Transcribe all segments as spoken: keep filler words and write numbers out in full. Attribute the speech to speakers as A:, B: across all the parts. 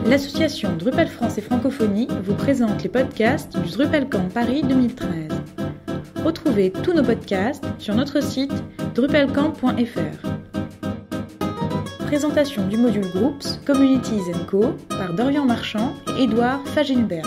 A: L'association Drupal France et Francophonie vous présente les podcasts du DrupalCamp Paris deux mille treize. Retrouvez tous nos podcasts sur notre site drupalcamp point f r. Présentation du module Groups, Communities and Co par Dorian Marchand et Édouard Fagenberg.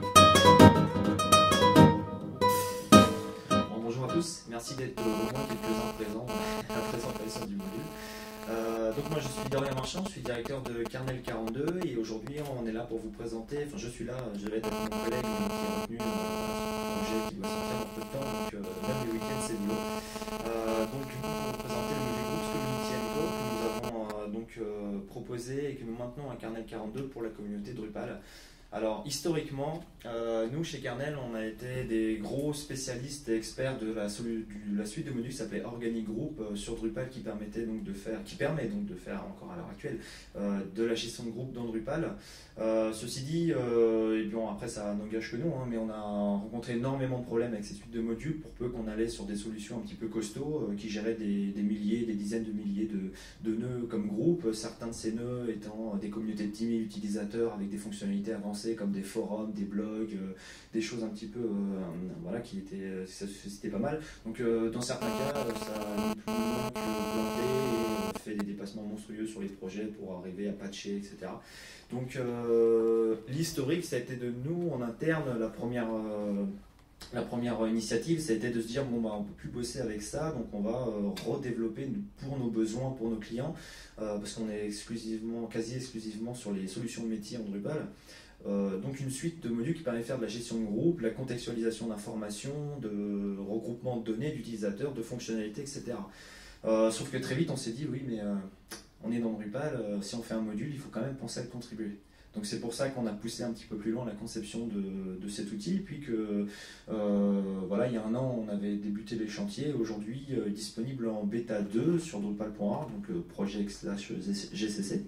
B: Bon, bonjour à tous, merci d'être au moins quelques-uns présents à la présentation du module. Euh, donc moi je suis Dorian Marchand, je suis directeur de Kernel quarante-deux et aujourd'hui on est là pour vous présenter, enfin je suis là, je vais être avec mon collègue qui est retenu euh, un projet qui doit sortir dans peu de temps, donc euh, même les week-ends c'est du lot. Euh, donc du coup pour vous présenter le module Groups Community and Co que nous avons euh, donc euh, proposé et que nous maintenons à Kernel quarante-deux pour la communauté Drupal. Alors historiquement, euh, nous chez Kernel, on a été des gros spécialistes et experts de la, de la suite de modules qui s'appelait Organic Group euh, sur Drupal, qui permettait donc de faire, qui permet donc de faire encore à l'heure actuelle euh, de la gestion de groupe dans Drupal. Euh, ceci dit, euh, et bon après ça n'engage que nous, hein, mais on a rencontré énormément de problèmes avec ces suites de modules pour peu qu'on allait sur des solutions un petit peu costauds euh, qui géraient des, des milliers, des dizaines de milliers de, de nœuds comme groupe, certains de ces nœuds étant des communautés de dix mille utilisateurs avec des fonctionnalités avancées comme des forums, des blogs, euh, des choses un petit peu euh, voilà, qui étaient, ça suscitait pas mal. Donc euh, dans certains cas, ça a plus loin que planté et fait des dépassements monstrueux sur les projets pour arriver à patcher, et cetera. Donc euh, l'historique, ça a été de nous en interne, la première, euh, la première initiative, ça a été de se dire bon bah on peut plus bosser avec ça, donc on va euh, redévelopper pour nos besoins, pour nos clients, euh, parce qu'on est exclusivement, quasi exclusivement sur les solutions de métier en Drupal. Euh, donc une suite de modules qui permet de faire de la gestion de groupe, la contextualisation d'informations, de regroupement de données, d'utilisateurs, de fonctionnalités, et cetera. Euh, sauf que très vite on s'est dit oui mais euh, on est dans Drupal, euh, si on fait un module il faut quand même penser à le contribuer. Donc c'est pour ça qu'on a poussé un petit peu plus loin la conception de, de cet outil, puis que euh, voilà, il y a un an on avait débuté les chantiers, aujourd'hui euh, disponible en bêta deux sur Drupal point org, donc le projet slash G C C.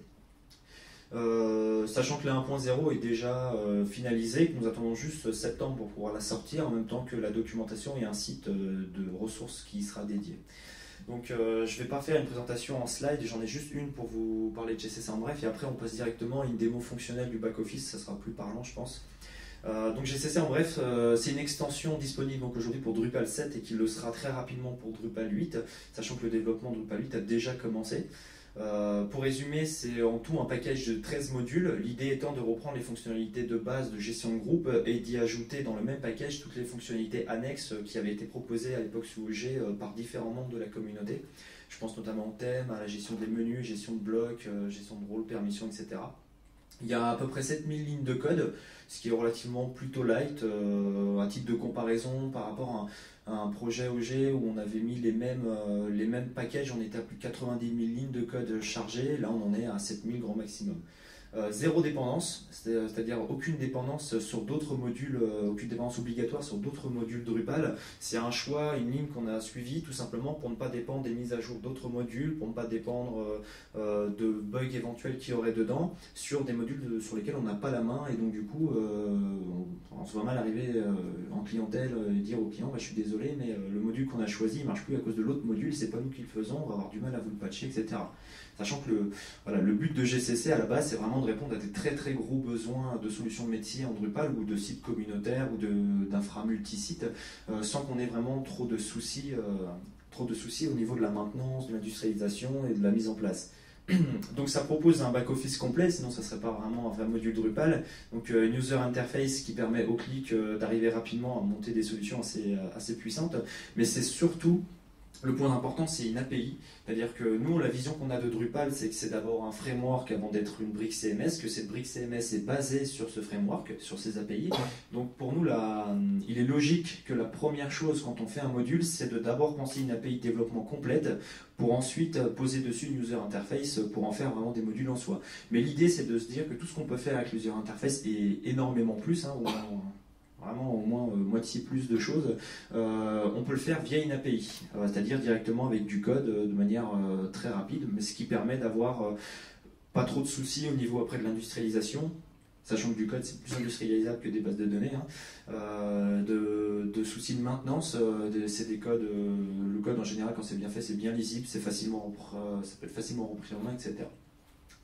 B: Euh, sachant que la un point zéro est déjà euh, finalisée, que nous attendons juste septembre pour pouvoir la sortir, en même temps que la documentation et un site euh, de ressources qui sera dédié. Donc euh, je ne vais pas faire une présentation en slide, j'en ai juste une pour vous parler de G C C en bref, et après on passe directement à une démo fonctionnelle du back-office, ça sera plus parlant je pense. Euh, donc G C C en bref, euh, c'est une extension disponible aujourd'hui pour Drupal sept et qui le sera très rapidement pour Drupal huit, sachant que le développement de Drupal huit a déjà commencé. Euh, pour résumer, c'est en tout un package de treize modules, l'idée étant de reprendre les fonctionnalités de base de gestion de groupe et d'y ajouter dans le même package toutes les fonctionnalités annexes qui avaient été proposées à l'époque sous O G par différents membres de la communauté. Je pense notamment au thème, à la gestion des menus, gestion de blocs, gestion de rôles, permissions, et cetera. Il y a à peu près sept mille lignes de code, ce qui est relativement plutôt light, euh, à titre de comparaison par rapport à un, à un projet O G où on avait mis les mêmes, euh, les mêmes packages, on était à plus de quatre-vingt-dix mille lignes de code chargées, là on en est à sept mille grand maximum. Euh, zéro dépendance, c'est-à-dire aucune dépendance sur d'autres modules, euh, aucune dépendance obligatoire sur d'autres modules Drupal. C'est un choix, une ligne qu'on a suivie tout simplement pour ne pas dépendre des mises à jour d'autres modules, pour ne pas dépendre euh, de bugs éventuels qu'il y aurait dedans sur des modules de, sur lesquels on n'a pas la main, et donc du coup euh, on, on se voit mal arriver euh, en clientèle et dire au client bah, je suis désolé mais euh, le module qu'on a choisi ne marche plus à cause de l'autre module, c'est pas nous qui le faisons, on va avoir du mal à vous le patcher, et cetera. Sachant que le, voilà, le but de G C C à la base c'est vraiment de répondre à des très très gros besoins de solutions de métier en Drupal ou de sites communautaires ou d'infra multisites euh, sans qu'on ait vraiment trop de soucis, euh, trop de soucis au niveau de la maintenance, de l'industrialisation et de la mise en place. Donc ça propose un back-office complet, sinon ça ne serait pas vraiment un vrai module Drupal. Donc euh, une user interface qui permet au clic euh, d'arriver rapidement à monter des solutions assez, assez puissantes, mais c'est surtout le point important, c'est une A P I, c'est-à-dire que nous, la vision qu'on a de Drupal, c'est que c'est d'abord un framework avant d'être une brique C M S, que cette brique C M S est basée sur ce framework, sur ces A P I. Donc pour nous, là, il est logique que la première chose quand on fait un module, c'est de d'abord penser une A P I de développement complète, pour ensuite poser dessus une user interface pour en faire vraiment des modules en soi. Mais l'idée, c'est de se dire que tout ce qu'on peut faire avec l'user interface est énormément plus, hein, vraiment au moins euh, moitié plus de choses, euh, on peut le faire via une A P I, euh, c'est-à-dire directement avec du code euh, de manière euh, très rapide, mais ce qui permet d'avoir euh, pas trop de soucis au niveau après de l'industrialisation, sachant que du code c'est plus industrialisable que des bases de données, hein, euh, de, de soucis de maintenance, euh, de, c'est des codes, euh, le code en général quand c'est bien fait c'est bien lisible, c'est facilement, euh, ça peut être facilement repris en main, et cetera.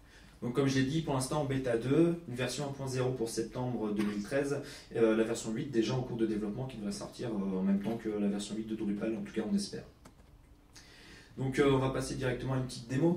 B: Donc comme je l'ai dit, pour l'instant en bêta deux, une version un point zéro pour septembre deux mille treize, euh, la version huit déjà en cours de développement qui devrait sortir euh, en même temps que la version huit de Drupal, en tout cas on espère. Donc euh, on va passer directement à une petite démo.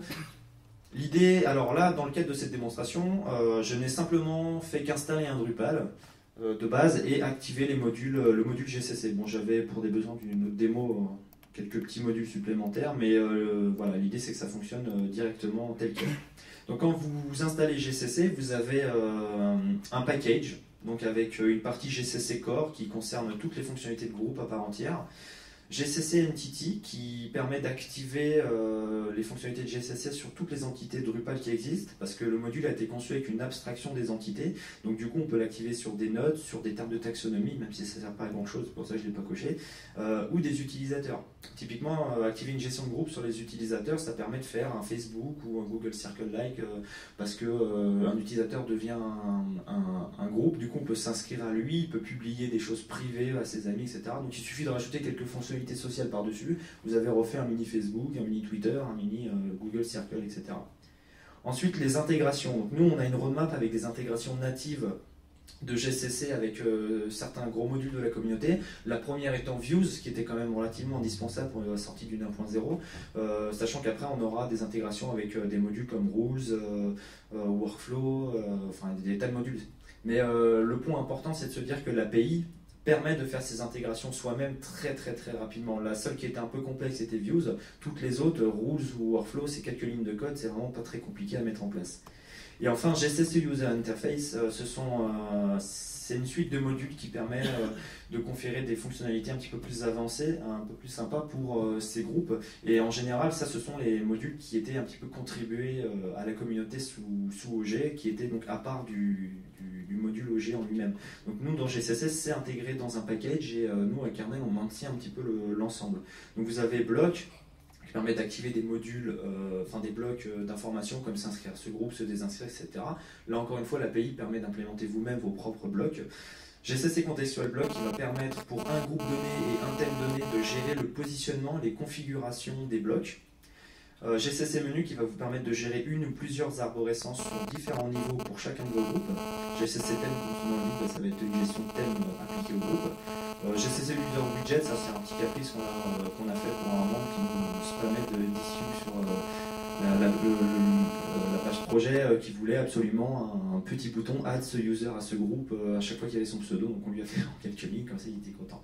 B: L'idée, alors là, dans le cadre de cette démonstration, euh, je n'ai simplement fait qu'installer un Drupal euh, de base et activer les modules, le module G C C. Bon, j'avais pour des besoins d'une autre démo euh, quelques petits modules supplémentaires, mais euh, voilà, l'idée c'est que ça fonctionne euh, directement tel quel. Donc quand vous installez G C C, vous avez euh, un package, donc avec une partie G C C Core qui concerne toutes les fonctionnalités de groupe à part entière. G C C Entity qui permet d'activer euh, les fonctionnalités de G C C sur toutes les entités Drupal qui existent, parce que le module a été conçu avec une abstraction des entités, donc du coup on peut l'activer sur des nodes, sur des termes de taxonomie, même si ça ne sert pas à grand chose, pour ça je ne l'ai pas coché, euh, ou des utilisateurs. Typiquement, euh, activer une gestion de groupe sur les utilisateurs, ça permet de faire un Facebook ou un Google Circle-like, euh, parce que euh, un utilisateur devient un, un, un groupe, du coup on peut s'inscrire à lui, il peut publier des choses privées à ses amis, et cetera. Donc il suffit de rajouter quelques fonctionnalités sociales par-dessus, vous avez refait un mini Facebook, un mini Twitter, un mini euh, Google Circle, et cetera. Ensuite, les intégrations. Donc, nous, on a une roadmap avec des intégrations natives de G C C avec euh, certains gros modules de la communauté. La première étant Views, qui était quand même relativement indispensable pour la sortie d'une un point zéro, euh, sachant qu'après on aura des intégrations avec euh, des modules comme Rules, euh, euh, Workflow, euh, enfin des tas de modules. Mais euh, le point important, c'est de se dire que l'A P I permet de faire ces intégrations soi-même très très très rapidement. La seule qui était un peu complexe c'était Views, toutes les autres, Rules ou Workflow, c'est quelques lignes de code, c'est vraiment pas très compliqué à mettre en place. Et enfin, G C C User Interface, euh, ce sont, euh, c'est une suite de modules qui permet euh, de conférer des fonctionnalités un petit peu plus avancées, un peu plus sympas pour euh, ces groupes. Et en général, ça, ce sont les modules qui étaient un petit peu contribués euh, à la communauté sous, sous O G, qui étaient donc à part du, du, du module O G en lui-même. Donc nous, dans G C C, c'est intégré dans un package et euh, nous, à Kernel, on maintient un petit peu l'ensemble. Le, donc vous avez bloc, qui permet d'activer des modules, euh, enfin des blocs euh, d'informations comme s'inscrire à ce groupe, se désinscrire, et cetera. Là encore une fois, l'A P I permet d'implémenter vous-même vos propres blocs. G C C Contextual Block qui va permettre pour un groupe donné et un thème donné de gérer le positionnement, les configurations des blocs. Euh, G C C Menu qui va vous permettre de gérer une ou plusieurs arborescences sur différents niveaux pour chacun de vos groupes. G C C Thème, comme son nom l'indique, ça va être une gestion de thème appliquée au groupe. Euh, G C C User Widget, ça c'est un petit caprice qu'on a, euh, qu'on a fait pour un membre qui nous se permet d'issue sur euh, la, la, le, le, la page projet euh, qui voulait absolument un, un petit bouton Add ce user à ce groupe euh, à chaque fois qu'il y avait son pseudo, donc on lui a fait en quelques lignes, comme ça il était content.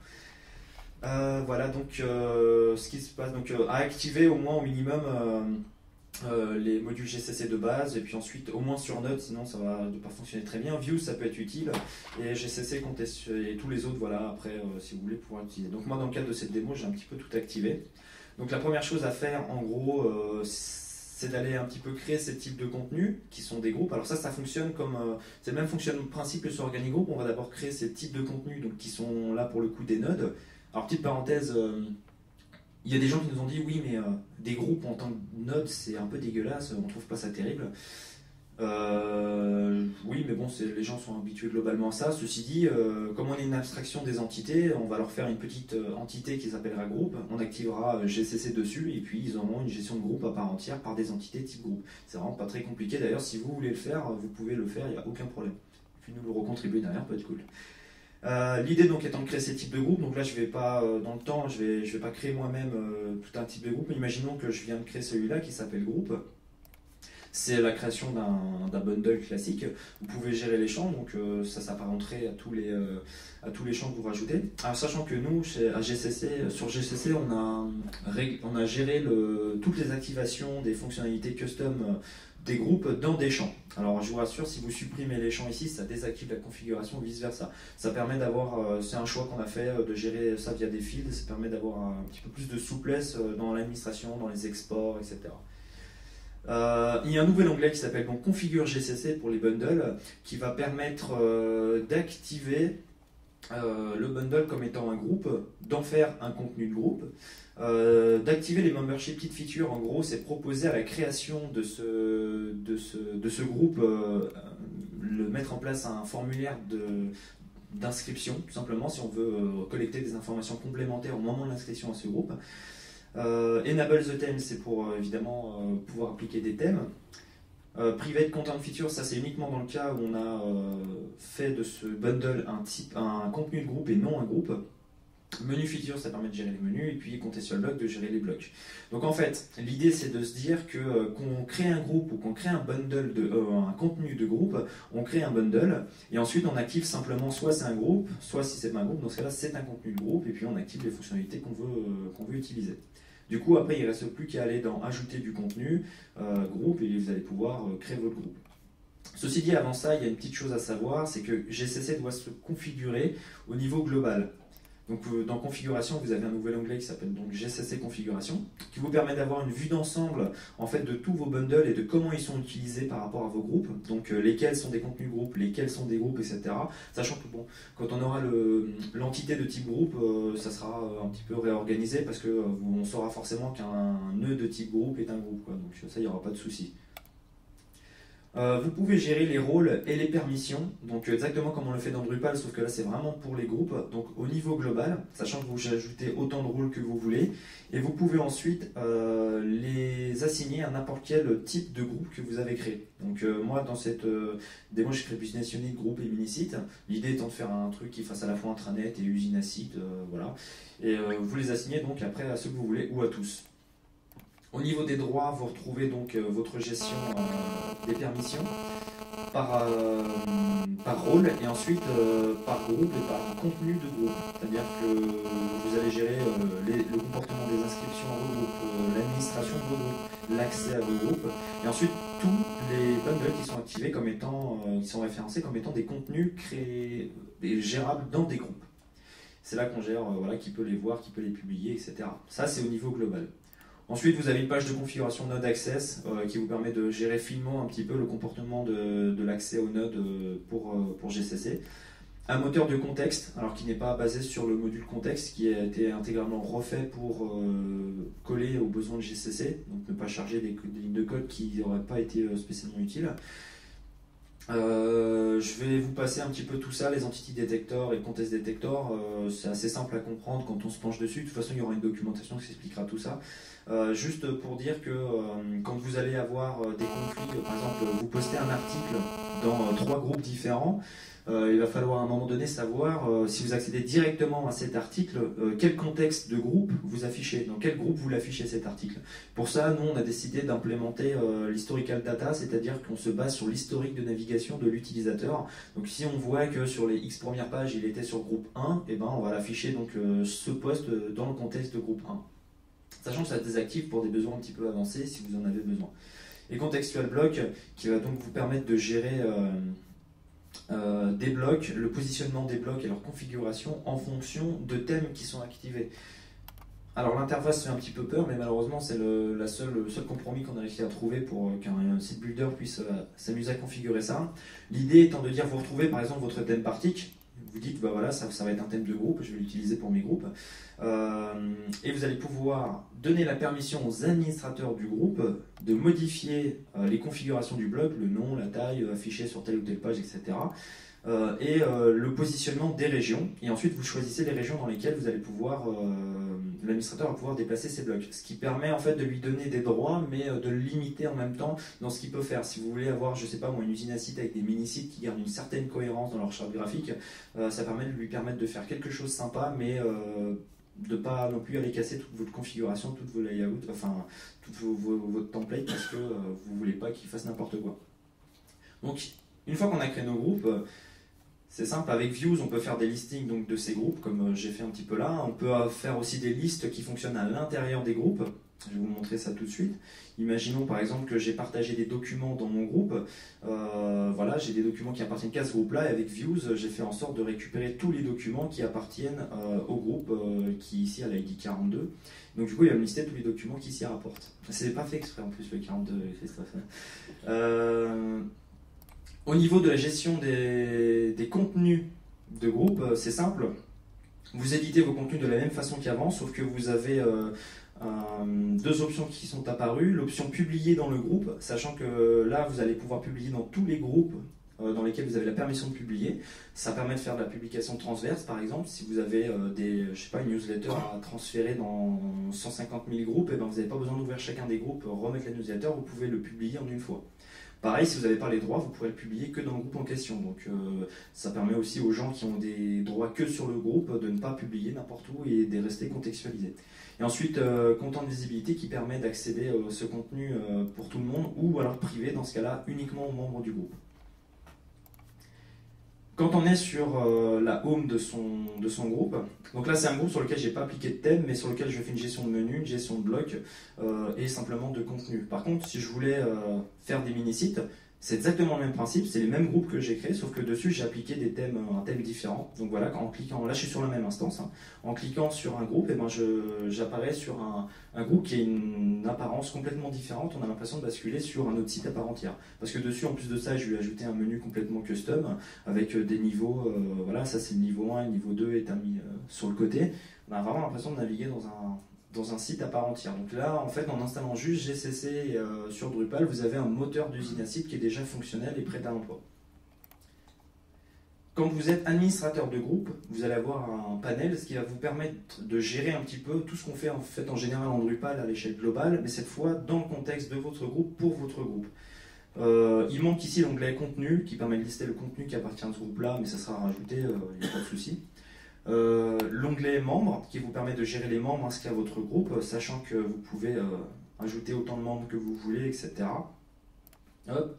B: Euh, voilà donc euh, ce qui se passe, donc euh, à activer au moins au minimum euh, euh, les modules G C C de base, et puis ensuite au moins sur Node, sinon ça va pas fonctionner très bien. Views ça peut être utile, et G C C et tous les autres, voilà, après euh, si vous voulez pouvoir utiliser. Donc moi dans le cadre de cette démo j'ai un petit peu tout activé. Donc la première chose à faire en gros euh, c'est d'aller un petit peu créer ces types de contenus qui sont des groupes. Alors ça, ça fonctionne comme, euh, c'est le même fonctionne principe que sur Organigroup. On va d'abord créer ces types de contenus donc, qui sont là pour le coup des nodes. Alors petite parenthèse, euh, il y a des gens qui nous ont dit oui mais euh, des groupes en tant que nodes c'est un peu dégueulasse, on trouve pas ça terrible. Euh, oui mais bon, les gens sont habitués globalement à ça. Ceci dit, euh, comme on est une abstraction des entités, on va leur faire une petite euh, entité qui s'appellera groupe, on activera euh, G C C dessus et puis ils auront une gestion de groupe à part entière par des entités type groupe. C'est vraiment pas très compliqué, d'ailleurs si vous voulez le faire, vous pouvez le faire, il n'y a aucun problème. Puis nous le recontribuer derrière peut être cool. Euh, L'idée donc étant de créer ces types de groupes, donc là je vais pas, euh, dans le temps, je vais, je vais pas créer moi-même euh, tout un type de groupe. Imaginons que je viens de créer celui-là qui s'appelle groupe. C'est la création d'un bundle classique. Vous pouvez gérer les champs, donc euh, ça s'apparenterait à tous les euh, à tous les champs que vous rajoutez. Alors sachant que nous, chez, à G C C, sur G C C, on a on a géré le, toutes les activations des fonctionnalités custom des groupes dans des champs. Alors je vous rassure, si vous supprimez les champs ici, ça désactive la configuration, vice versa. Ça permet d'avoir, euh, c'est un choix qu'on a fait de gérer ça via des fields, ça permet d'avoir un petit peu plus de souplesse dans l'administration, dans les exports, et cetera. Euh, il y a un nouvel onglet qui s'appelle donc Configure G C C pour les bundles, qui va permettre euh, d'activer euh, le bundle comme étant un groupe, d'en faire un contenu de groupe, euh, d'activer les membership kit features. En gros, c'est proposer à la création de ce, de ce, de ce groupe, euh, le mettre en place un formulaire de d'inscription, tout simplement, si on veut euh, collecter des informations complémentaires au moment de l'inscription à ce groupe. Euh, enable the theme, c'est pour euh, évidemment euh, pouvoir appliquer des thèmes. Euh, private Content Feature, ça c'est uniquement dans le cas où on a euh, fait de ce bundle un, type, un contenu de groupe et non un groupe. Menu feature, ça permet de gérer les menus, et puis contextual block de gérer les blocs. Donc en fait, l'idée c'est de se dire que euh, qu'on crée un groupe ou qu'on crée un bundle, de, euh, un contenu de groupe, on crée un bundle, et ensuite on active simplement soit c'est un groupe, soit si c'est pas un groupe, dans ce cas-là c'est un contenu de groupe, et puis on active les fonctionnalités qu'on veut, euh, qu'on veut utiliser. Du coup, après, il ne reste plus qu'à aller dans ajouter du contenu, euh, groupe, et vous allez pouvoir euh, créer votre groupe. Ceci dit, avant ça, il y a une petite chose à savoir, c'est que G C C doit se configurer au niveau global. Donc dans configuration, vous avez un nouvel onglet qui s'appelle donc G C C configuration, qui vous permet d'avoir une vue d'ensemble en fait de tous vos bundles et de comment ils sont utilisés par rapport à vos groupes. Donc euh, lesquels sont des contenus groupes, lesquels sont des groupes, et cetera. Sachant que bon, quand on aura l'entité de type groupe, euh, ça sera un petit peu réorganisé parce que euh, on saura forcément qu'un nœud de type groupe est un groupe, quoi. Donc ça, il n'y aura pas de souci. Euh, vous pouvez gérer les rôles et les permissions, donc exactement comme on le fait dans Drupal, sauf que là c'est vraiment pour les groupes, donc au niveau global, sachant que vous ajoutez autant de rôles que vous voulez, et vous pouvez ensuite euh, les assigner à n'importe quel type de groupe que vous avez créé. Donc euh, moi dans cette euh, démo j'ai créé Business Unit, groupe et mini-site, l'idée étant de faire un truc qui fasse à la fois intranet et usine à site, euh, voilà, et euh, vous les assignez donc après à ceux que vous voulez ou à tous. Au niveau des droits, vous retrouvez donc euh, votre gestion euh, des permissions par, euh, par rôle et ensuite euh, par groupe et par contenu de groupe. C'est-à-dire que vous allez gérer euh, les, le comportement des inscriptions à vos groupes, euh, l'administration de vos groupes, l'accès à vos groupes et ensuite tous les bundles qui sont activés comme étant, euh, qui sont référencés comme étant des contenus créés et gérables dans des groupes. C'est là qu'on gère euh, voilà, qui peut les voir, qui peut les publier, et cetera. Ça c'est au niveau global. Ensuite, vous avez une page de configuration Node Access euh, qui vous permet de gérer finement un petit peu le comportement de, de l'accès au Node euh, pour, euh, pour G C C. Un moteur de contexte, alors qui n'est pas basé sur le module contexte, qui a été intégralement refait pour euh, coller aux besoins de G C C, donc ne pas charger des, des lignes de code qui n'auraient pas été spécialement utiles. Euh, je vais vous passer un petit peu tout ça, les entity detectors et le context detector, euh, c'est assez simple à comprendre quand on se penche dessus. De toute façon, il y aura une documentation qui expliquera tout ça. Euh, juste pour dire que euh, quand vous allez avoir euh, des conflits, euh, par exemple, vous postez un article dans euh, trois groupes différents, euh, il va falloir à un moment donné savoir euh, si vous accédez directement à cet article, euh, quel contexte de groupe vous affichez, dans quel groupe vous l'affichez cet article. Pour ça, nous, on a décidé d'implémenter euh, l'historical data, c'est-à-dire qu'on se base sur l'historique de navigation de l'utilisateur. Donc si on voit que sur les X premières pages, il était sur groupe un, et ben, on va l'afficher donc euh, ce poste dans le contexte de groupe un. Sachant que ça désactive pour des besoins un petit peu avancés si vous en avez besoin. Et contextual block qui va donc vous permettre de gérer euh, euh, des blocs, le positionnement des blocs et leur configuration en fonction de thèmes qui sont activés. Alors l'interface fait un petit peu peur, mais malheureusement c'est le, la seule, le seul compromis qu'on a réussi à trouver pour qu'un site builder puisse euh, s'amuser à configurer ça. L'idée étant de dire, vous retrouvez par exemple votre thème partic, vous dites, bah voilà, ça, ça va être un thème de groupe, je vais l'utiliser pour mes groupes. Euh, et vous allez pouvoir donner la permission aux administrateurs du groupe de modifier euh, les configurations du bloc, le nom, la taille, affiché sur telle ou telle page, et cetera. Euh, et euh, le positionnement des régions. Et ensuite, vous choisissez les régions dans lesquelles vous allez pouvoir, euh, l'administrateur va pouvoir déplacer ses blocs. Ce qui permet en fait de lui donner des droits, mais euh, de le limiter en même temps dans ce qu'il peut faire. Si vous voulez avoir, je sais pas moi, une usine à site avec des mini-sites qui gardent une certaine cohérence dans leur charte graphique, euh, ça permet de lui permettre de faire quelque chose de sympa, mais euh, de pas non plus aller casser toute votre configuration, toutes vos layouts, enfin, tout vos, vos, votre template, parce que euh, vous voulez pas qu'il fasse n'importe quoi. Donc, une fois qu'on a créé nos groupes, c'est simple, avec Views, on peut faire des listings donc, de ces groupes, comme j'ai fait un petit peu là. On peut faire aussi des listes qui fonctionnent à l'intérieur des groupes. Je vais vous montrer ça tout de suite. Imaginons par exemple que j'ai partagé des documents dans mon groupe. Euh, voilà, j'ai des documents qui appartiennent qu'à ce groupe-là. Et avec Views, j'ai fait en sorte de récupérer tous les documents qui appartiennent euh, au groupe euh, qui est ici à l'I D quarante-deux. Donc du coup, il va me lister tous les documents qui s'y rapportent. C'est pas fait exprès en plus, le quarante-deux, Christophe. Euh... Au niveau de la gestion des, des contenus de groupe, c'est simple. Vous éditez vos contenus de la même façon qu'avant, sauf que vous avez euh, euh, deux options qui sont apparues. L'option publier dans le groupe, sachant que là, vous allez pouvoir publier dans tous les groupes euh, dans lesquels vous avez la permission de publier. Ça permet de faire de la publication transverse, par exemple. Si vous avez euh, des, je sais pas, une newsletter à transférer dans cent cinquante mille groupes, et ben vous n'avez pas besoin d'ouvrir chacun des groupes, remettre la newsletter, vous pouvez le publier en une fois. Pareil, si vous n'avez pas les droits, vous pourrez le publier que dans le groupe en question. Donc euh, ça permet aussi aux gens qui ont des droits que sur le groupe de ne pas publier n'importe où et de rester contextualisés. Et ensuite, euh, content de visibilité qui permet d'accéder à ce contenu euh, pour tout le monde ou alors privé, dans ce cas-là, uniquement aux membres du groupe. Quand on est sur euh, la home de son, de son groupe, donc là c'est un groupe sur lequel je n'ai pas appliqué de thème, mais sur lequel je fais une gestion de menu, une gestion de bloc euh, et simplement de contenu. Par contre, si je voulais euh, faire des mini-sites, c'est exactement le même principe, c'est les mêmes groupes que j'ai créés, sauf que dessus j'ai appliqué des thèmes, un thème différent. Donc voilà, en cliquant, là je suis sur la même instance, hein, en cliquant sur un groupe, et ben j'apparais sur un, un groupe qui a une apparence complètement différente. On a l'impression de basculer sur un autre site à part entière. Parce que dessus, en plus de ça, je lui ai ajouté un menu complètement custom avec des niveaux. Euh, voilà, ça c'est le niveau un, le niveau deux est mis euh, sur le côté. On a vraiment l'impression de naviguer dans un dans un site à part entière. Donc là, en fait, en installant juste G C C euh, sur Drupal, vous avez un moteur d'usine à site qui est déjà fonctionnel et prêt à l'emploi. Quand vous êtes administrateur de groupe, vous allez avoir un panel, ce qui va vous permettre de gérer un petit peu tout ce qu'on fait en fait en général en Drupal à l'échelle globale, mais cette fois dans le contexte de votre groupe, pour votre groupe. Euh, il manque ici l'onglet contenu, qui permet de lister le contenu qui appartient à ce groupe-là, mais ça sera rajouté, il euh, n'y a pas de souci. Euh, l'onglet membres qui vous permet de gérer les membres inscrits à votre groupe, sachant que vous pouvez euh, ajouter autant de membres que vous voulez, et cetera. Hop.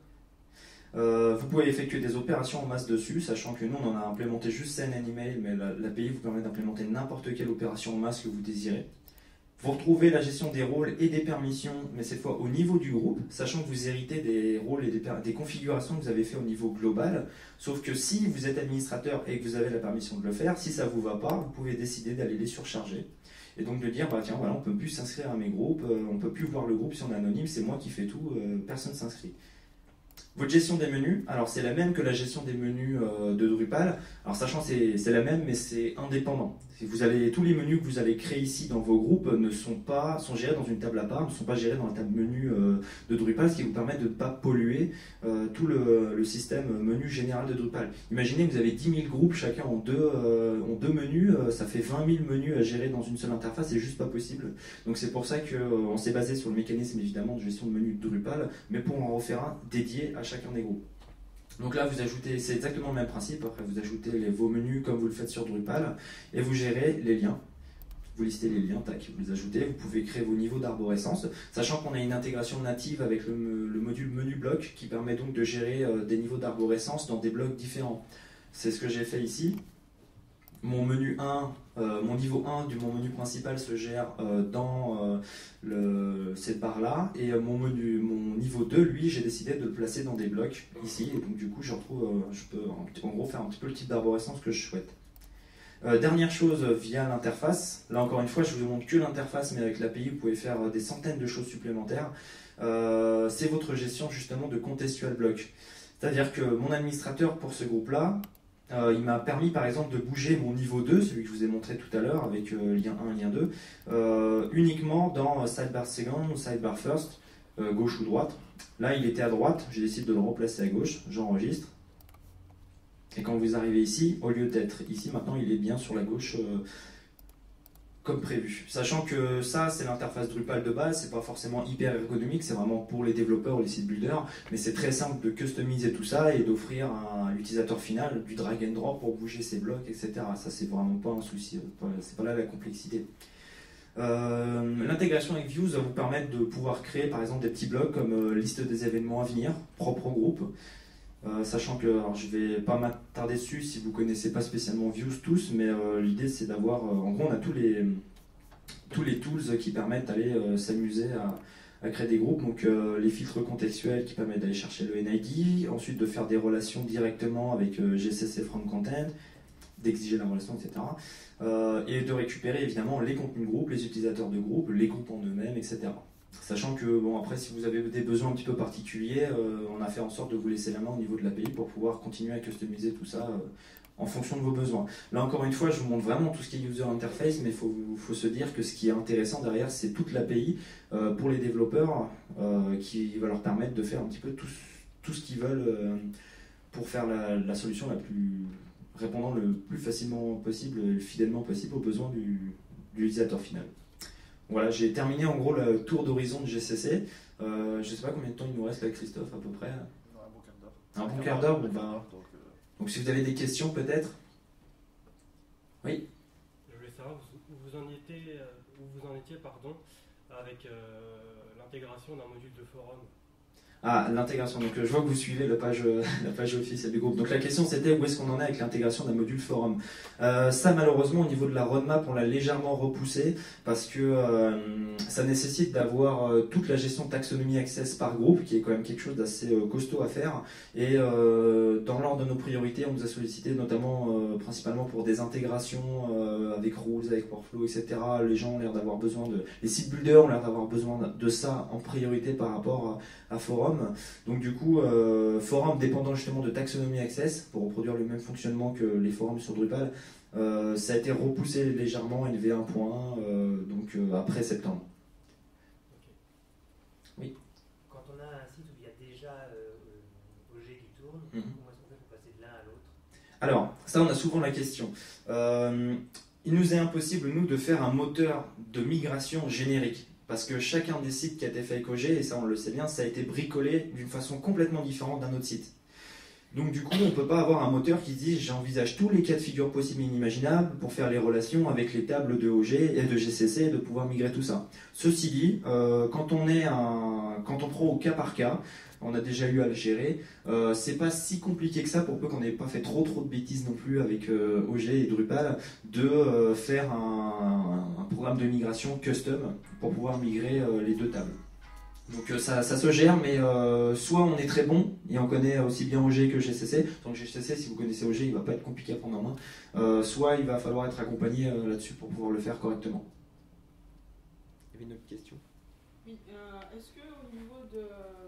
B: Euh, vous pouvez effectuer des opérations en masse dessus, sachant que nous on en a implémenté juste Send and Email, mais l'A P I vous permet d'implémenter n'importe quelle opération en masse que vous désirez. Vous retrouvez la gestion des rôles et des permissions, mais cette fois au niveau du groupe, sachant que vous héritez des rôles et des, des configurations que vous avez fait au niveau global. Sauf que si vous êtes administrateur et que vous avez la permission de le faire, si ça ne vous va pas, vous pouvez décider d'aller les surcharger. Et donc de dire, bah tiens, voilà, on ne peut plus s'inscrire à mes groupes, euh, on ne peut plus voir le groupe si on est anonyme, c'est moi qui fais tout, euh, personne ne s'inscrit. Votre gestion des menus, alors c'est la même que la gestion des menus euh, de Drupal. Alors sachant que c'est la même, mais c'est indépendant. Vous allez, tous les menus que vous allez créer ici dans vos groupes ne sont pas sont gérés dans une table à part, ne sont pas gérés dans la table menu euh, de Drupal, ce qui vous permet de ne pas polluer euh, tout le, le système menu général de Drupal. Imaginez que vous avez dix mille groupes, chacun en deux, euh, en deux menus, euh, ça fait vingt mille menus à gérer dans une seule interface, c'est juste pas possible. Donc c'est pour ça qu'on euh, s'est basé sur le mécanisme évidemment de gestion de menus de Drupal, mais pour en refaire un dédié à chacun des groupes. Donc là, vous ajoutez, c'est exactement le même principe. Après, vous ajoutez les, vos menus comme vous le faites sur Drupal et vous gérez les liens. Vous listez les liens, tac, vous les ajoutez. Vous pouvez créer vos niveaux d'arborescence, sachant qu'on a une intégration native avec le, le module menu bloc qui permet donc de gérer euh, des niveaux d'arborescence dans des blocs différents. C'est ce que j'ai fait ici. Mon menu un, euh, mon niveau un du mon menu principal se gère euh, dans euh, le, cette barre-là, et euh, mon, menu, mon niveau deux, lui, j'ai décidé de le placer dans des blocs ici, et donc du coup, je retrouve, euh, je peux en, en gros faire un petit peu le type d'arborescence que je souhaite. Euh, dernière chose, via l'interface, là encore une fois, je vous montre que l'interface, mais avec l'A P I, vous pouvez faire des centaines de choses supplémentaires. Euh, c'est votre gestion justement de contextual block. C'est-à-dire que mon administrateur pour ce groupe-là, Euh, il m'a permis par exemple de bouger mon niveau deux, celui que je vous ai montré tout à l'heure avec euh, lien un, lien deux, euh, uniquement dans sidebar second ou sidebar first, euh, gauche ou droite. Là il était à droite, j'ai décidé de le replacer à gauche, j'enregistre. Et quand vous arrivez ici, au lieu d'être ici, maintenant il est bien sur la gauche euh, comme prévu. Sachant que ça, c'est l'interface Drupal de base, c'est pas forcément hyper ergonomique, c'est vraiment pour les développeurs ou les site builders, mais c'est très simple de customiser tout ça et d'offrir à l'utilisateur final du drag and drop pour bouger ses blocs, et cetera. Ça, c'est vraiment pas un souci, c'est pas là la complexité. Euh, L'intégration avec Views va vous permettre de pouvoir créer par exemple des petits blocs comme euh, liste des événements à venir, propre au groupe. Euh, sachant que, alors je vais pas m'attarder dessus si vous connaissez pas spécialement Views tous, mais euh, l'idée c'est d'avoir, euh, en gros on a tous les, tous les tools qui permettent d'aller euh, s'amuser à, à créer des groupes, donc euh, les filtres contextuels qui permettent d'aller chercher le N I D, ensuite de faire des relations directement avec euh, G C C from content, d'exiger la relation, et cetera. Euh, et de récupérer évidemment les contenus de groupe, les utilisateurs de groupe, les groupes en eux-mêmes, et cetera. Sachant que, bon, après, si vous avez des besoins un petit peu particuliers, euh, on a fait en sorte de vous laisser la main au niveau de l'A P I pour pouvoir continuer à customiser tout ça euh, en fonction de vos besoins. Là, encore une fois, je vous montre vraiment tout ce qui est user interface, mais il faut, faut se dire que ce qui est intéressant derrière, c'est toute l'A P I euh, pour les développeurs euh, qui va leur permettre de faire un petit peu tout, tout ce qu'ils veulent euh, pour faire la, la solution la plus répondant le plus facilement possible, le fidèlement possible aux besoins du, de l'utilisateur final. Voilà, j'ai terminé en gros le tour d'horizon de G C C. Euh, je ne sais pas combien de temps il nous reste là, Christophe, à peu près.
C: Un bon quart d'heure.
B: Un bon quart d'heure, bon,
C: Un
B: bah,
C: quart d'heure, donc, euh,
B: donc si vous avez des questions peut-être. Oui.
D: Je voulais savoir où vous en étiez, où vous en étiez pardon, avec euh, l'intégration d'un module de forum.
B: Ah, l'intégration. Donc, je vois que vous suivez la page, euh, la page officielle du groupe. Donc, la question, c'était où est-ce qu'on en est avec l'intégration d'un module forum. Euh, ça, malheureusement, au niveau de la roadmap, on l'a légèrement repoussé parce que euh, ça nécessite d'avoir euh, toute la gestion de taxonomie access par groupe, qui est quand même quelque chose d'assez euh, costaud à faire. Et euh, dans l'ordre de nos priorités, on nous a sollicité notamment, euh, principalement pour des intégrations euh, avec Rules, avec Workflow, et cetera. Les gens ont l'air d'avoir besoin de... Les site builders ont l'air d'avoir besoin de ça en priorité par rapport à, à forum. Donc du coup, euh, forum dépendant justement de taxonomie access pour reproduire le même fonctionnement que les forums sur Drupal, euh, ça a été repoussé légèrement, élevé un point, euh, donc euh, après septembre.
E: Okay. Oui. Quand on a un site où il y a déjà euh, O G qui tourne,
B: mm-hmm.
E: comment est-ce qu'on fait pour passer de l'un à l'autre?
B: Alors, ça on a souvent la question. Euh, il nous est impossible, nous, de faire un moteur de migration générique. Parce que chacun des sites qui a été fait avec O G, et ça on le sait bien, ça a été bricolé d'une façon complètement différente d'un autre site. Donc du coup, on ne peut pas avoir un moteur qui dit j'envisage tous les cas de figure possibles et inimaginables pour faire les relations avec les tables de O G et de G C C et de pouvoir migrer tout ça. Ceci dit, euh, quand, on est un, quand on prend au cas par cas, on a déjà eu à le gérer, euh, c'est pas si compliqué que ça pour peu qu'on n'ait pas fait trop trop de bêtises non plus avec euh, O G et Drupal, de euh, faire un, un programme de migration custom pour pouvoir migrer euh, les deux tables. Donc euh, ça, ça se gère, mais euh, soit on est très bon et on connaît aussi bien O G que G C C, donc G C C, si vous connaissez O G, il va pas être compliqué à prendre en main, euh, soit il va falloir être accompagné euh, là-dessus pour pouvoir le faire correctement. Il y avait une autre question?
F: Oui, euh, est-ce qu'au niveau de...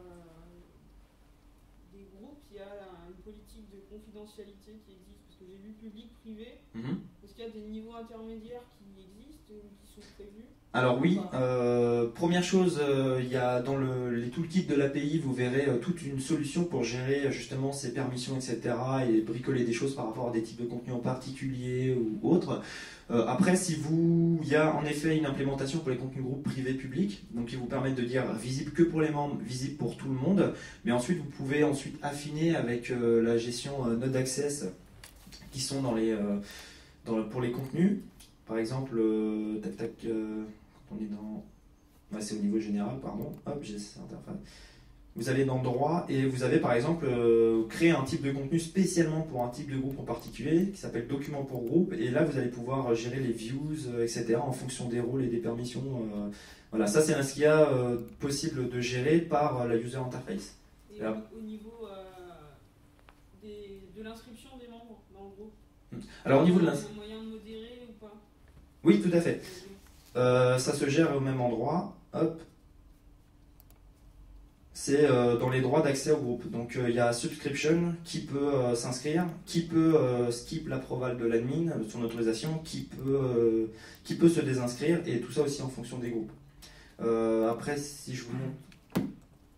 F: il y a une politique de confidentialité qui existe, parce que j'ai vu public, privé. Mm-hmm. Est-ce qu'il y a des niveaux intermédiaires qui existent ou qui sont prévus?
B: Alors oui, euh, première chose, euh, il y a dans le, les toolkits de l'A P I, vous verrez euh, toute une solution pour gérer justement ces permissions, et cetera et bricoler des choses par rapport à des types de contenus en particulier ou autres. Euh, après, si vous, il y a en effet une implémentation pour les contenus groupes privés publics, donc qui vous permettent de dire visible que pour les membres, visible pour tout le monde, mais ensuite vous pouvez ensuite affiner avec euh, la gestion euh, Node Access qui sont dans les, euh, dans, pour les contenus. Par exemple, euh, tac tac, euh, quand on est dans, ouais, c'est au niveau général, pardon, hop, j'ai cette interface. Vous allez dans droit et vous avez par exemple euh, créé un type de contenu spécialement pour un type de groupe en particulier qui s'appelle document pour groupe, et là vous allez pouvoir gérer les views, euh, et cetera en fonction des rôles et des permissions. Euh, voilà, ça c'est ce qu'il y a euh, possible de gérer par euh, la user interface.
F: Et là, au niveau euh, des, de l'inscription des membres dans le groupe,
B: alors au niveau de l'inscription,
F: moyen de modérer ou pas?
B: Oui, tout à fait. Euh, ça se gère au même endroit. Hop. C'est euh, dans les droits d'accès au groupe. Donc il euh, y a subscription qui peut euh, s'inscrire, qui peut euh, skip l'approval de l'admin, son autorisation, qui peut, euh, qui peut se désinscrire, et tout ça aussi en fonction des groupes. Euh, après, si je vous montre...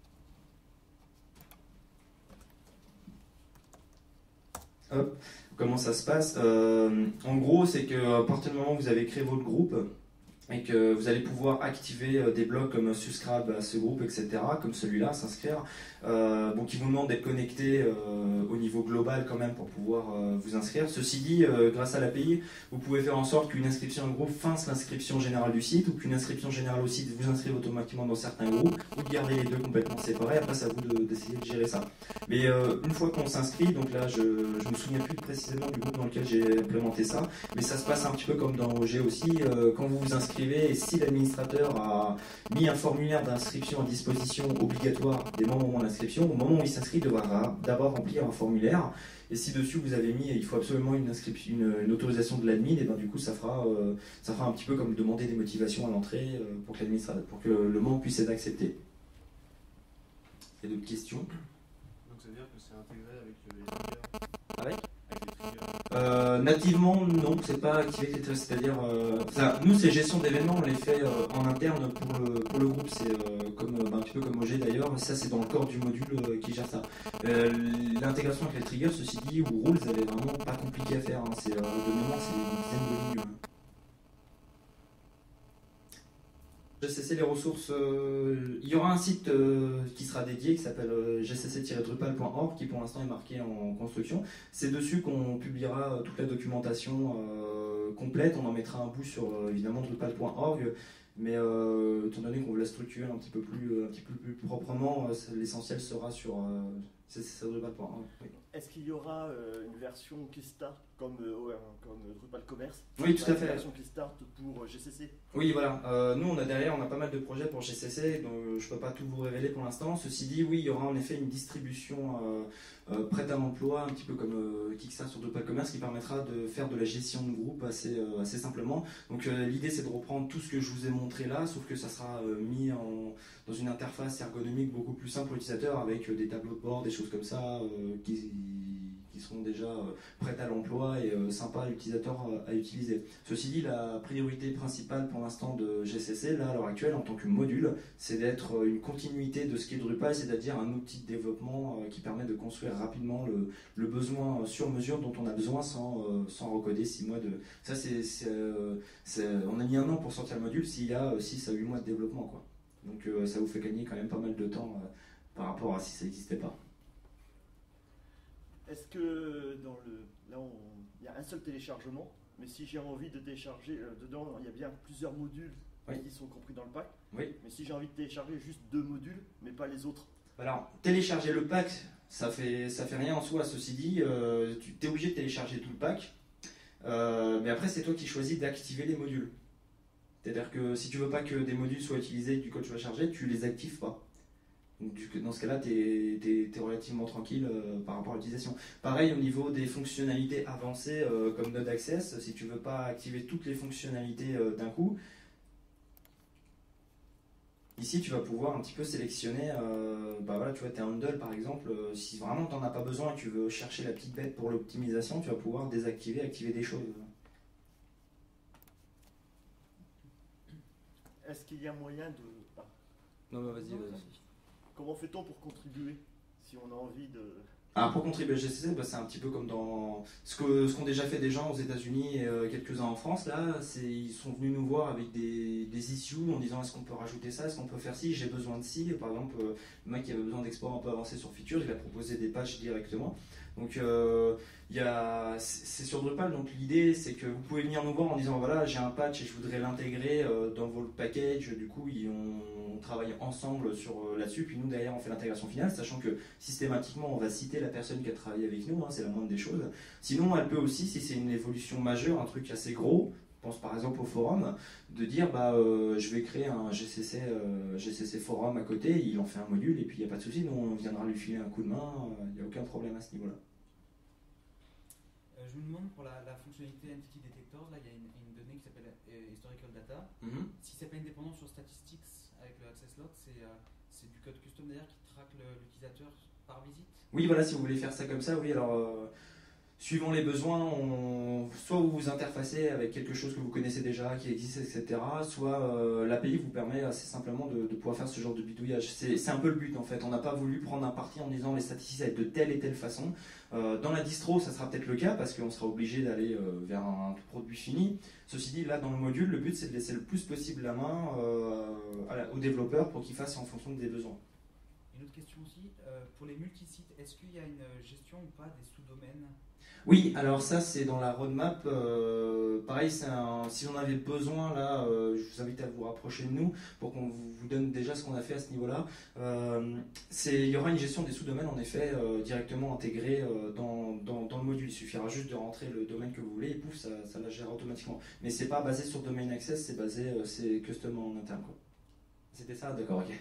B: Hop, comment ça se passe, euh, en gros, c'est qu'à partir du moment où vous avez créé votre groupe, et que vous allez pouvoir activer des blocs comme subscribe à ce groupe, et cetera, comme celui-là, s'inscrire, euh, bon, qui vous demande d'être connecté euh, au niveau global quand même pour pouvoir euh, vous inscrire. Ceci dit, euh, grâce à l'A P I, vous pouvez faire en sorte qu'une inscription au groupe fasse l'inscription générale du site, ou qu'une inscription générale au site vous inscrive automatiquement dans certains groupes, ou de garder les deux complètement séparés. Après, c'est à vous d'essayer de, de gérer ça. Mais euh, une fois qu'on s'inscrit, donc là, je ne me souviens plus précisément du groupe dans lequel j'ai implémenté ça, mais ça se passe un petit peu comme dans O G aussi, euh, quand vous vous inscrivez, et si l'administrateur a mis un formulaire d'inscription à disposition obligatoire des membres au moment de l'inscription, au moment où il s'inscrit, il devra d'abord remplir un formulaire. Et si dessus vous avez mis il faut absolument une, inscription, une, une autorisation de l'admin, et ben du coup ça fera, euh, ça fera un petit peu comme demander des motivations à l'entrée euh, pour, que pour que le membre puisse être accepté. Il y a d'autres questions?
C: Donc ça veut dire que c'est intégré avec les triggers?
B: Avec
C: Avec les triggers
B: Euh, nativement, non, c'est pas activé, c'est-à-dire, euh, ça, nous, ces gestions d'événements, on les fait euh, en interne pour le, pour le groupe, c'est euh, comme, bah, un petit peu comme O G d'ailleurs, ça c'est dans le corps du module euh, qui gère ça. Euh, L'intégration avec les triggers, ceci dit, ou rules, elle est vraiment pas compliquée à faire, hein. C'est, euh, de mémoire, c'est une dizaine de lignes. les ressources, euh, il y aura un site euh, qui sera dédié qui s'appelle euh, g c c tiret drupal point org qui pour l'instant est marqué en construction. C'est dessus qu'on publiera euh, toute la documentation euh, complète. On en mettra un bout sur euh, évidemment drupal point org. Mais euh, étant donné qu'on veut la structurer un petit peu plus, un petit peu plus proprement, euh, l'essentiel sera sur euh, g c c tiret drupal point org. Oui.
G: Est-ce qu'il y aura euh, une version Keystart comme, euh, comme Drupal Commerce?
B: Oui, tout à fait.
G: Une version Keystart pour G C C?
B: Oui, voilà. Euh, nous, on a derrière, on a pas mal de projets pour G C C, donc je ne peux pas tout vous révéler pour l'instant. Ceci dit, oui, il y aura en effet une distribution euh, euh, prête à l'emploi, un petit peu comme euh, Kickstarter sur Drupal Commerce, qui permettra de faire de la gestion de groupe assez, euh, assez simplement. Donc euh, l'idée, c'est de reprendre tout ce que je vous ai montré là, sauf que ça sera euh, mis en, dans une interface ergonomique beaucoup plus simple pour l'utilisateur, avec euh, des tableaux de bord, des choses comme ça, euh, qui, qui seront déjà euh, prêtes à l'emploi et euh, sympas à l'utilisateur à, à utiliser. Ceci dit, la priorité principale pour l'instant de G C C, là à l'heure actuelle, en tant que module, c'est d'être une continuité de ce qu'est Drupal, c'est-à-dire un outil de développement euh, qui permet de construire rapidement le, le besoin sur mesure dont on a besoin sans, euh, sans recoder six mois de... Ça, c'est, c'est, euh, c'est, on a mis un an pour sortir le module, s'il y a six à huit mois de développement, quoi. Donc euh, ça vous fait gagner quand même pas mal de temps euh, par rapport à si ça n'existait pas.
G: Est-ce que dans le, là on, il y a un seul téléchargement, mais si j'ai envie de télécharger, euh, dedans il y a bien plusieurs modules oui. qui sont compris dans le pack,
B: oui.
G: mais si j'ai envie de télécharger juste deux modules, mais pas les autres?
B: Alors, télécharger le pack, ça fait, ça fait rien en soi. Ceci dit, euh, tu es obligé de télécharger tout le pack, euh, mais après c'est toi qui choisis d'activer les modules. C'est-à-dire que si tu veux pas que des modules soient utilisés du code que tu vas charger, tu les actives pas. Donc, dans ce cas-là, tu es, es relativement tranquille euh, par rapport à l'utilisation. Pareil au niveau des fonctionnalités avancées euh, comme Node Access, si tu ne veux pas activer toutes les fonctionnalités euh, d'un coup, ici tu vas pouvoir un petit peu sélectionner, euh, bah voilà, tu vois, tes handles par exemple, euh, si vraiment tu n'en as pas besoin et que tu veux chercher la petite bête pour l'optimisation, tu vas pouvoir désactiver, activer des choses.
G: Est-ce qu'il y a moyen de... Ah.
B: Non, bah vas-y, vas-y.
G: Comment fait-on pour contribuer si on a envie de...
B: Alors pour contribuer à G C C, bah c'est un petit peu comme dans ce que ce qu'ont déjà fait des gens aux États-Unis et euh, quelques-uns en France. Là, c'est ils sont venus nous voir avec des, des issues en disant est-ce qu'on peut rajouter ça, est-ce qu'on peut faire ci, j'ai besoin de ci. Par exemple, euh, le mec qui avait besoin d'export un peu avancé sur feature, il a proposé des patchs directement. Donc euh, y a, c'est sur Drupal, donc l'idée c'est que vous pouvez venir nous voir en disant voilà j'ai un patch et je voudrais l'intégrer euh, dans votre package, du coup ils, on, on travaille ensemble sur euh, là-dessus, puis nous derrière on fait l'intégration finale, sachant que systématiquement on va citer la personne qui a travaillé avec nous, hein, c'est la moindre des choses. Sinon elle peut aussi, si c'est une évolution majeure, un truc assez gros, je pense par exemple au forum, de dire bah euh, je vais créer un G C C, euh, G C C forum à côté, il en fait un module et puis il n'y a pas de souci, nous on viendra lui filer un coup de main, il n'y a aucun problème à ce niveau-là.
H: Je me demande pour la, la fonctionnalité Entity Detector, là il y a une, une donnée qui s'appelle euh, Historical Data. Mm-hmm. Si c'est pas indépendant sur Statistics avec le Access Log, c'est euh, du code custom d'ailleurs qui traque l'utilisateur par visite?
B: Oui, voilà, si vous voulez faire ça comme ça, oui, alors euh, suivant les besoins, on, soit vous vous interfacez avec quelque chose que vous connaissez déjà, qui existe, et cetera. Soit euh, l'A P I vous permet assez simplement de, de pouvoir faire ce genre de bidouillage. C'est un peu le but en fait. On n'a pas voulu prendre un parti en disant les statistiques être de telle et telle façon. Euh, dans la distro, ça sera peut-être le cas parce qu'on sera obligé d'aller euh, vers un, un produit fini. Ceci dit, là dans le module, le but c'est de laisser le plus possible la main euh, à la, aux développeurs pour qu'ils fassent en fonction des besoins.
H: Une autre question aussi, euh, pour les multisites, est-ce qu'il y a une gestion ou pas des sous-domaines?
B: Oui, alors ça c'est dans la roadmap, euh, pareil, un, si on avait besoin là, euh, je vous invite à vous rapprocher de nous pour qu'on vous, vous donne déjà ce qu'on a fait à ce niveau-là. Euh, il y aura une gestion des sous-domaines en effet euh, directement intégrée euh, dans, dans, dans le module, il suffira juste de rentrer le domaine que vous voulez et pouf, ça, ça la gère automatiquement. Mais c'est pas basé sur Domain Access, c'est basé, euh, c'est custom en interne quoi. C'était ça? D'accord, ok.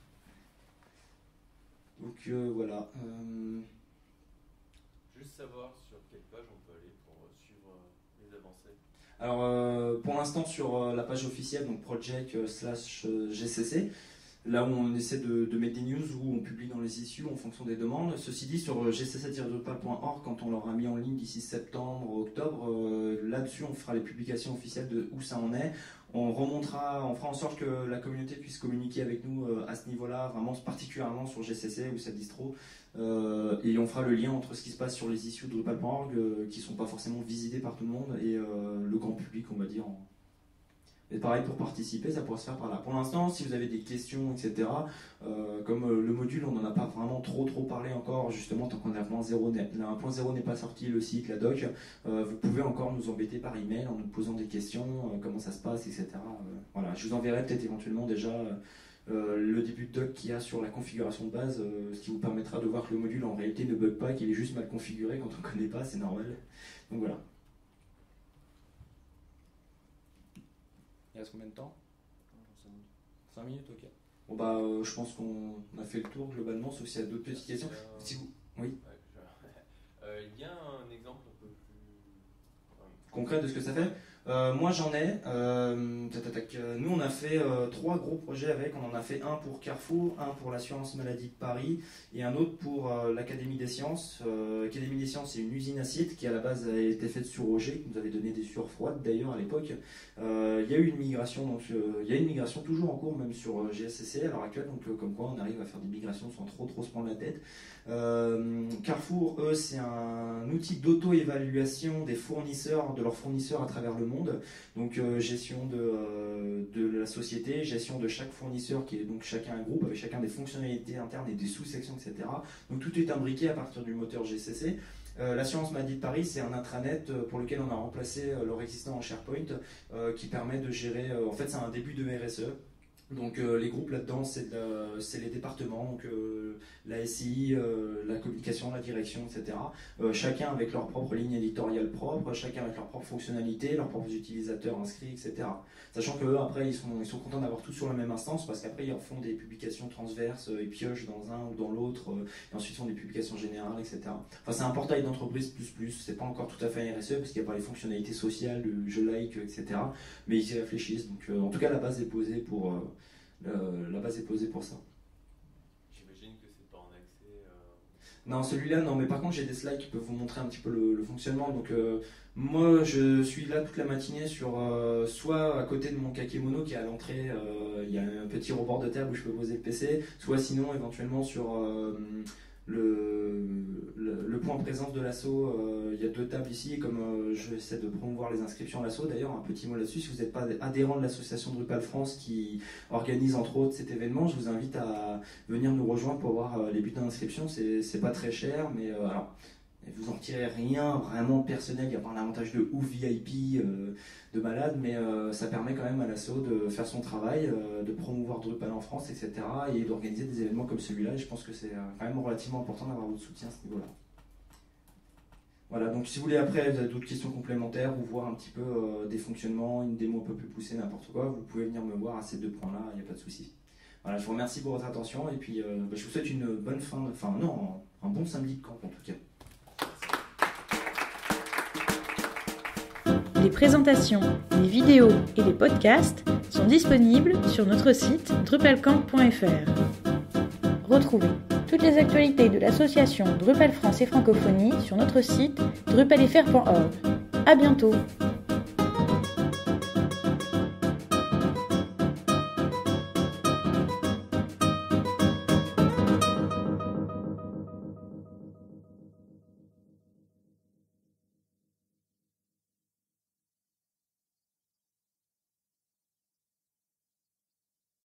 B: Donc euh, voilà. Euh...
C: Juste savoir sur quelle page on peut aller pour suivre les avancées.
B: Alors euh, pour l'instant sur euh, la page officielle, donc project euh, slash euh, G C C, là où on essaie de, de mettre des news, où on publie dans les issues en fonction des demandes. Ceci dit, sur euh, g c c tiret drupal point org, quand on l'aura mis en ligne d'ici septembre, octobre, euh, là-dessus on fera les publications officielles de où ça en est. On remontera, on fera en sorte que la communauté puisse communiquer avec nous euh, à ce niveau-là, vraiment particulièrement sur G C C ou cette distro. Euh, et on fera le lien entre ce qui se passe sur les issues de drupal point org euh, qui ne sont pas forcément visités par tout le monde et euh, le grand public, on va dire, en, Et pareil, pour participer, ça pourra se faire par là. Pour l'instant, si vous avez des questions, et cetera, euh, comme euh, le module, on n'en a pas vraiment trop trop parlé encore, justement, tant qu'on a un point zéro n'est pas sorti, le site, la doc, euh, vous pouvez encore nous embêter par email en nous posant des questions, euh, comment ça se passe, et cetera. Euh, voilà, je vous enverrai peut-être éventuellement déjà euh, le début de doc qu'il y a sur la configuration de base, euh, ce qui vous permettra de voir que le module en réalité ne bug pas, qu'il est juste mal configuré quand on ne connaît pas, c'est normal. Donc voilà. Il reste combien de temps? cinq minutes, ok. Bon bah euh, je pense qu'on a fait le tour globalement, sauf s'il y a d'autres petites questions.
C: Euh,
B: si vous... Oui.
C: Ouais, je... euh, il y a un exemple un peu plus
B: concret de ce que ça fait. Euh, moi j'en ai. Euh, tac, tac, tac. Nous on a fait euh, trois gros projets avec. On en a fait un pour Carrefour, un pour l'assurance maladie de Paris et un autre pour euh, l'Académie des sciences. Euh, L'Académie des sciences, c'est une usine à acide qui à la base a été faite sur Roger, qui nous avait donné des sueurs froides d'ailleurs à l'époque. Euh, il y a eu une migration, donc euh, il y a une migration toujours en cours même sur euh, G S C C à l'heure actuelle. Donc euh, comme quoi on arrive à faire des migrations sans trop trop se prendre la tête. Euh, Carrefour, eux, c'est un outil d'auto-évaluation des fournisseurs, de leurs fournisseurs à travers le monde. Donc euh, gestion de, euh, de la société, gestion de chaque fournisseur qui est donc chacun un groupe avec chacun des fonctionnalités internes et des sous-sections, et cetera. Donc tout est imbriqué à partir du moteur G C C. Euh, L'assurance maladie de Paris, c'est un intranet pour lequel on a remplacé euh, leur existant en SharePoint euh, qui permet de gérer, euh, en fait c'est un début de R S E. Donc euh, les groupes là-dedans, c'est de les départements, donc euh, la S I, euh, la communication, la direction, et cetera. Euh, chacun avec leur propre ligne éditoriale propre, chacun avec leurs propres fonctionnalités, leurs propres utilisateurs inscrits, et cetera. Sachant qu'eux, après, ils sont, ils sont contents d'avoir tout sur la même instance, parce qu'après, ils en font des publications transverses, euh, ils piochent dans un ou dans l'autre, euh, et ensuite font des publications générales, et cetera. Enfin, c'est un portail d'entreprise plus plus, c'est pas encore tout à fait un R S E, parce qu'il n'y a pas les fonctionnalités sociales, le je like, et cetera. Mais ils y réfléchissent. Donc, euh, en tout cas, la base est posée pour... Euh, Euh, la base est posée pour ça.
C: J'imagine que c'est pas en accès. Euh...
B: Non, celui-là, non, mais par contre, j'ai des slides qui peuvent vous montrer un petit peu le, le fonctionnement. Donc, euh, moi, je suis là toute la matinée sur euh, soit à côté de mon kakémono qui est à l'entrée, euh, il y a un petit rebord de table où je peux poser le P C, soit sinon, éventuellement, sur. Euh, Le, le, le point présence de l'assaut, euh, il y a deux tables ici, et comme euh, j'essaie de promouvoir les inscriptions à l'assaut, d'ailleurs un petit mot là-dessus, si vous n'êtes pas adhérent de l'association Drupal France qui organise entre autres cet événement, je vous invite à venir nous rejoindre pour voir euh, les buts d'inscription, c'est pas très cher, mais euh, alors, vous en retirez rien vraiment personnel, il n'y a pas un avantage de ouf V I P euh, de malade, mais euh, ça permet quand même à l'assaut de faire son travail, euh, de promouvoir Drupal en France, et cetera, et d'organiser des événements comme celui-là, et je pense que c'est euh, quand même relativement important d'avoir votre soutien à ce niveau-là. Voilà, donc si vous voulez après, vous avez d'autres questions complémentaires, ou voir un petit peu euh, des fonctionnements, une démo un peu plus poussée, n'importe quoi, vous pouvez venir me voir à ces deux points-là, il n'y a pas de souci. Voilà, je vous remercie pour votre attention, et puis euh, bah, je vous souhaite une bonne fin, de, enfin non, un bon samedi de camp en tout cas.
A: Les présentations, les vidéos et les podcasts sont disponibles sur notre site drupalcamp point F R. Retrouvez toutes les actualités de l'association Drupal France et Francophonie sur notre site drupalfr point org. À bientôt!